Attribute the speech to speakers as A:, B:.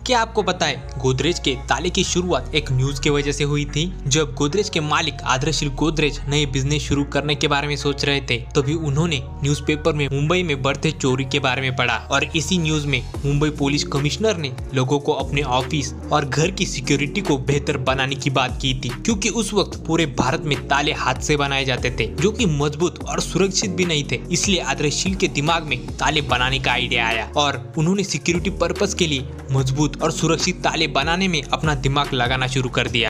A: क्या आपको पता है गोदरेज के ताले की शुरुआत एक न्यूज की वजह से हुई थी। जब गोदरेज के मालिक आदर्शील गोदरेज नए बिजनेस शुरू करने के बारे में सोच रहे थे तभी उन्होंने न्यूज़पेपर में मुंबई में बढ़ते चोरी के बारे में पढ़ा और इसी न्यूज में मुंबई पुलिस कमिश्नर ने लोगों को अपने ऑफिस और घर की सिक्योरिटी को बेहतर बनाने की बात की थी, क्योंकि उस वक्त पूरे भारत में ताले हाथ से बनाए जाते थे जो कि मजबूत और सुरक्षित भी नहीं थे। इसलिए आदर्शील के दिमाग में ताले बनाने का आइडिया आया और उन्होंने सिक्योरिटी पर्पस के लिए मजबूत और सुरक्षित ताले बनाने में अपना दिमाग लगाना शुरू कर दिया।